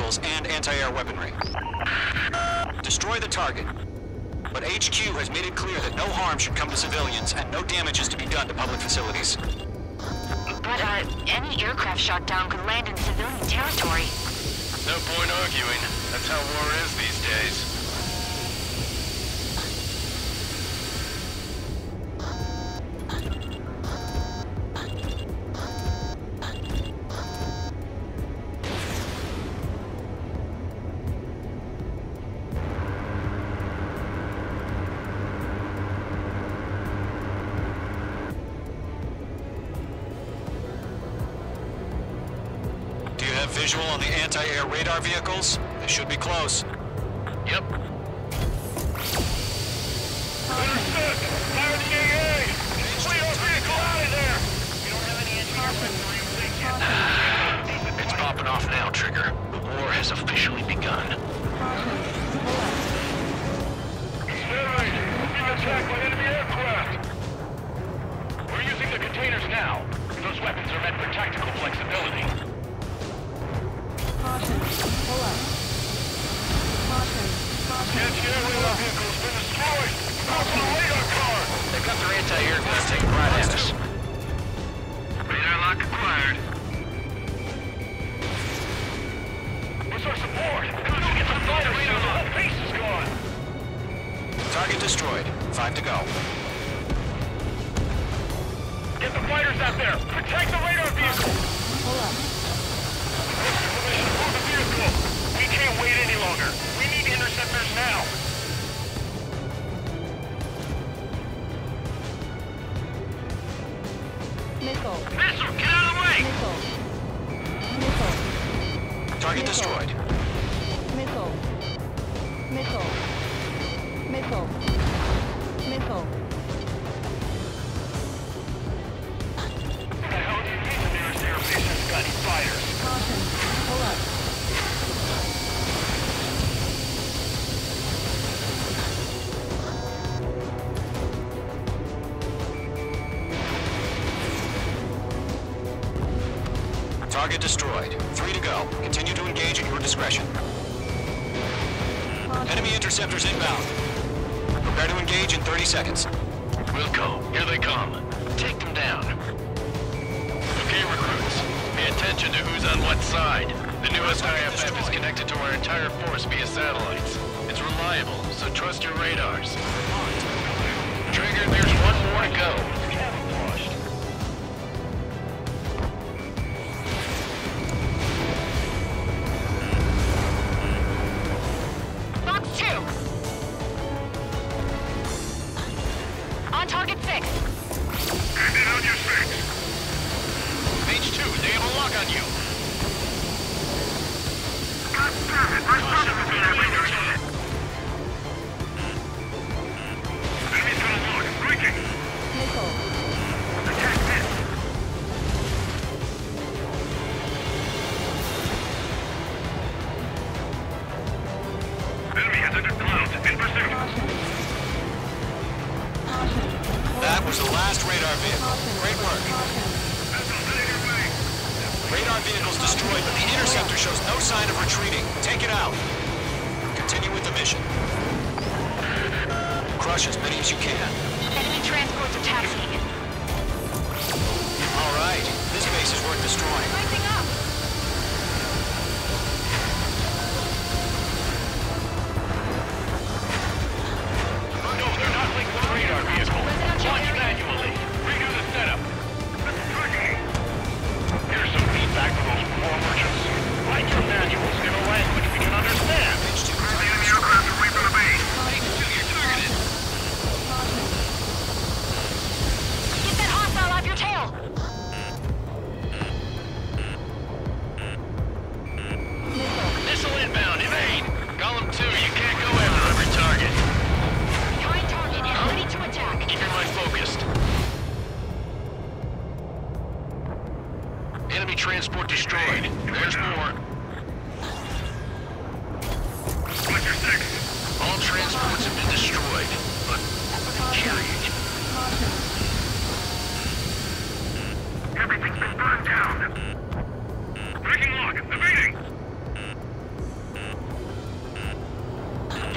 vehicles and anti-air weaponry. Destroy the target. But HQ has made it clear that no harm should come to civilians and no damage is to be done to public facilities. But, any aircraft shot down could land in civilian territory. No point arguing. That's how war is these days. Visual on the anti-air radar vehicles? They should be close. Yep. Understood! Fire the AA! Flee our vehicle out of there! We don't have any anti-air. It's popping off now, Trigger. The war has officially begun. Sterling! Being attacked by enemy aircraft! We're using the containers now. Those weapons are meant for tactical flexibility. Caution, pull up. Caution, caution. Anti-air radar vehicle's been destroyed! Cross the radar car! They've got their anti-air guns taking right at us. Radar lock acquired. Where's our support? Get some fighters here! The whole base is gone! Target destroyed. 5 to go. Get the fighters out there! Protect the radar vehicle! Pull up. Permission, move the vehicle! We can't wait any longer! We need interceptors now! Missile. Missile, get out of the way! Missile. Missile. Target Missile. destroyed. Missile. Missile. Missile. Missile. What the hell do you mean the nearest air base has got any fighters? Caution, pull up. Target destroyed. 3 to go. Continue to engage at your discretion. Caution. Enemy interceptors inbound. Prepare to engage in 30 seconds. Wilco, here they come. Take them down. Okay, recruits. Pay attention to who's on what side. The newest IFF is connected to our entire force via satellites. It's reliable, so trust your radars. Trigger, there's one more to go. Camouflaged. Box 2! On target 6. Bandit on your 6. Page 2, they have a lock on you. God damn it! My son is being radar. Enemy's got a lock. Breaking. Missile. Attack this. Enemy has entered clouds. In pursuit. Caution. Caution. Pull That up. was the last radar vehicle. Caution. Great work. Caution. Missiles heading your way. Radar vehicle's destroyed, but the interceptor shows no sign of retreating. Take it out. Continue with the mission. Crush as many as you can. Enemy transports are taxiing. All right. This base is worth destroying. Rising up! No, they're not linked to the radar vehicle. Residential Launch area. manually. Redo the setup. Here's some feedback for those war merchants. Write your manuals in a language we can understand. Page 2. The enemy aircraft away from the base. Caution. Caution. Get that hostile off your tail!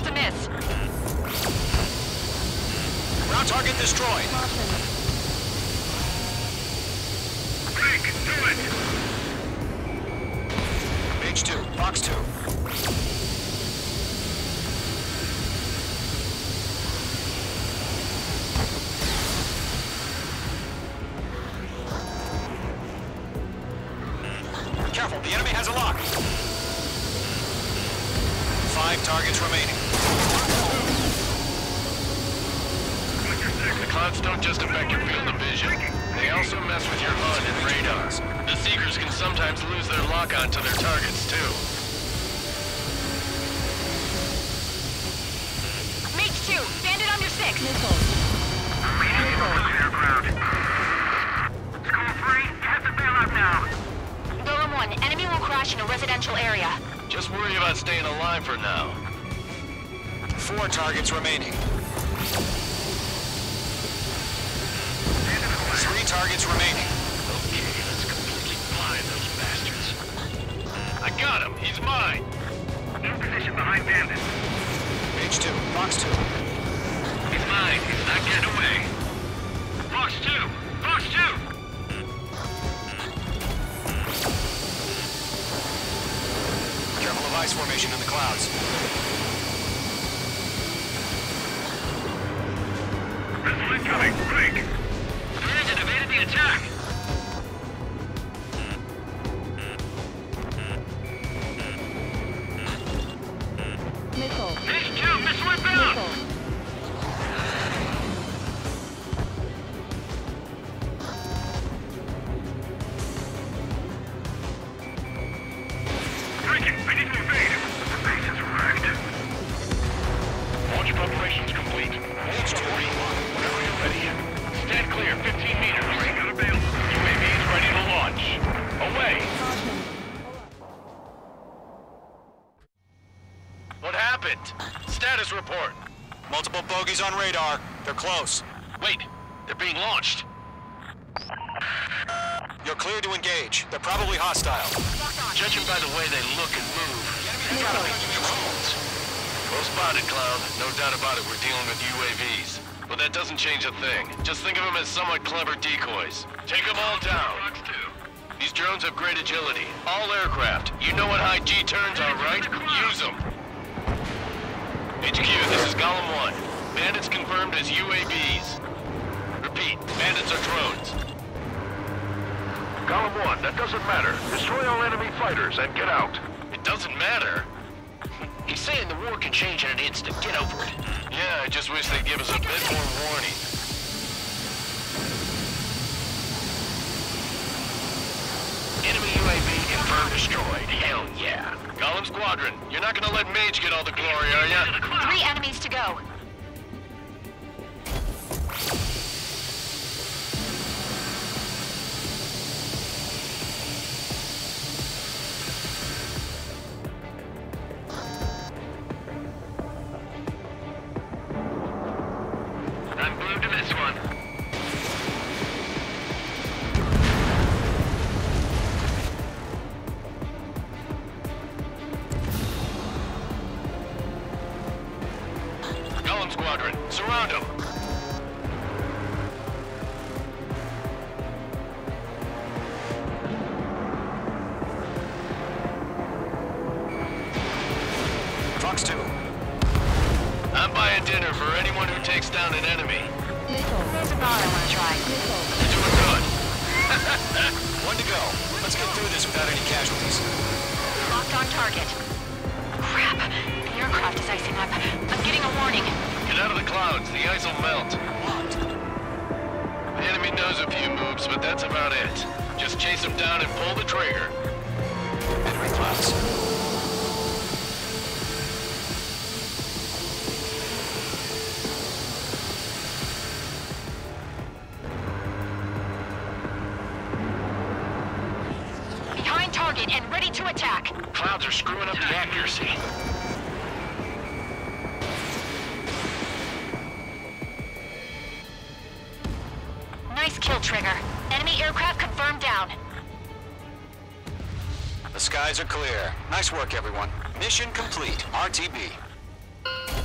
That's a miss. Ground target destroyed. Caution. Break, do it! Page 2, Fox 2. Careful, the enemy has a lock. 5 targets remaining. The clouds don't just affect your field of vision. They also mess with your HUD and radar. The Seekers can sometimes lose their lock-on to their targets, too. Mage 2, bandit under 6. Missile. Aircraft. School 3, you have to bail out now. Golem 1, enemy will crash in a residential area. Just worry about staying alive for now. 4 targets remaining. 3 targets remaining. Okay, let's completely blind those bastards. I got him! He's mine! In position behind bandit. Page 2, Fox 2. He's mine. He's not getting away. Fox 2! Fox 2! Careful of ice formation in the clouds. Missile incoming. Break! Bandit evaded the attack. Missile. Page 2, missile inbound! Missile. Breaking! I need to evade! The base is wrecked. Launch preparations complete. Page 2, Whenever you're ready. Stand clear, 15 meters. Got a bail. UAV is ready to launch. Away! Caution. What happened? Status report. multiple bogeys on radar. They're close. Wait, they're being launched. You're clear to engage. They're probably hostile. Judging by the way they look and move, they've got to be drones. Well spotted, Cloud. No doubt about it, we're dealing with UAVs. But that doesn't change a thing. Just think of them as somewhat clever decoys. Take them all down. These drones have great agility. All aircraft. You know what high G turns are, right? Use them. HQ, this is Golem 1. Bandits confirmed as UAVs. Repeat, bandits are drones. Golem 1, that doesn't matter. Destroy all enemy fighters and get out. It doesn't matter. He's saying the war can change in an instant. Get over it. Yeah, I just wish they'd give us a bit more warning. Enemy UAV confirmed destroyed. Hell yeah. Golem Squadron, you're not gonna let Mage get all the glory, are ya? 3 enemies to go. I'm blue to this one. Golem Squadron, surround them. Fox 2. I'm buying dinner for anyone who takes down an enemy. Missile. There's a bar I want to try. Missile. You're doing good. 1 to go. Let's get through this without any casualties. Locked on target. Crap. The aircraft is icing up. I'm getting a warning. Get out of the clouds, the ice will melt. The enemy knows a few moves, but that's about it. Just chase them down and pull the trigger. Enemy clouds. Behind target and ready to attack. Clouds are screwing up the accuracy. Nice kill, Trigger. Enemy aircraft confirmed down. The skies are clear. Nice work, everyone. Mission complete. RTB.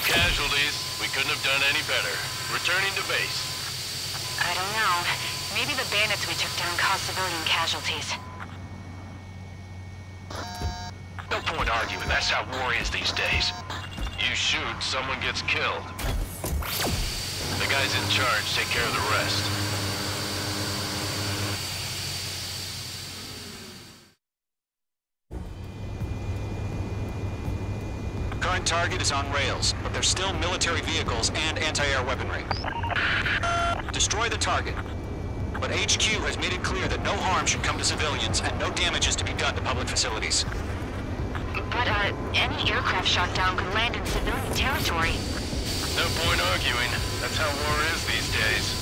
casualties. We couldn't have done any better. Returning to base. I don't know. Maybe the bandits we took down caused civilian casualties. No point arguing. That's how war is these days. You shoot, someone gets killed. The guys in charge take care of the rest. Current target is on rails, but there's still military vehicles and anti-air weaponry. Destroy the target. But HQ has made it clear that no harm should come to civilians and no damage is to be done to public facilities. But, any aircraft shot down could land in civilian territory. No point arguing. That's how war is these days.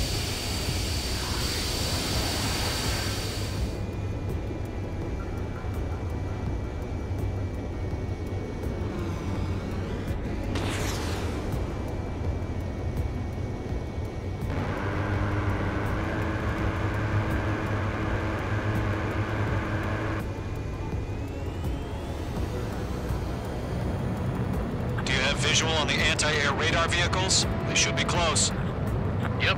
Visual on the anti-air radar vehicles? They should be close. Yep.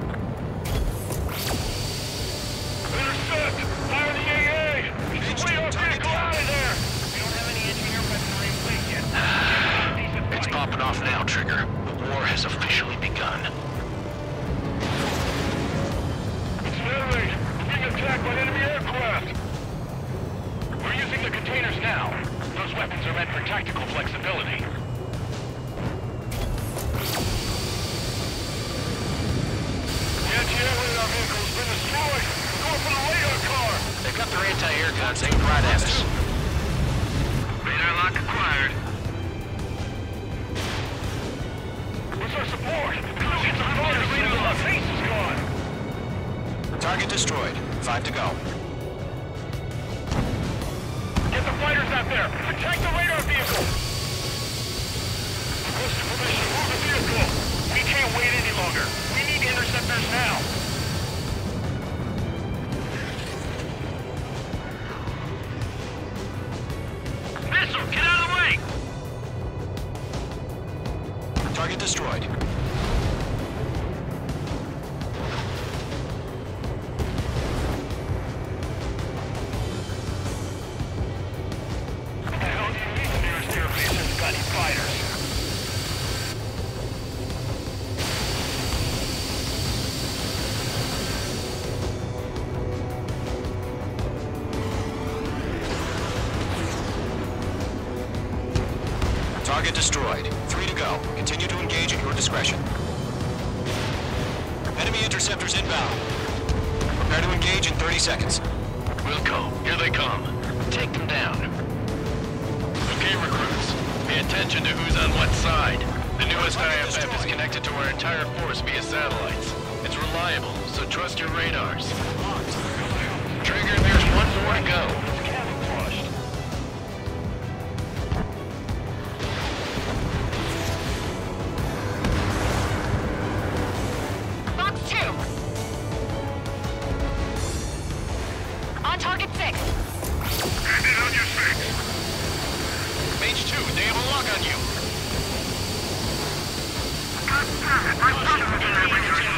Intercept! Fire the AA! Way off vehicle out of there! We don't have any engineer weaponry in place yet. It's popping off now, Trigger. The war has officially begun. Accelerate! We're being attacked by enemy aircraft! We're using the containers now. Those weapons are meant for tactical flexibility. They've got their anti-air guns aimed right at us. Radar lock acquired. What's our support? It's on board. The radar lock base is gone. Target destroyed. 5 to go. Get the fighters out there. Protect the radar vehicle. Request permission. Move the vehicle. We can't wait any longer. We need interceptors now. Missile, get out of the way! Target destroyed. What the hell do you mean the nearest airbase hasn't got any fighters? Target destroyed. 3 to go. Continue to engage at your discretion. Enemy interceptors inbound. Prepare to engage in 30 seconds. Wilco, here they come. Take them down. Okay, recruits. Pay attention to who's on what side. The newest IFF is connected to our entire force via satellites. It's reliable, so trust your radars. Trigger, there's one more to go. On target 6. Hand it on your 6. Mage 2, they have a lock on you. God damn it, my son!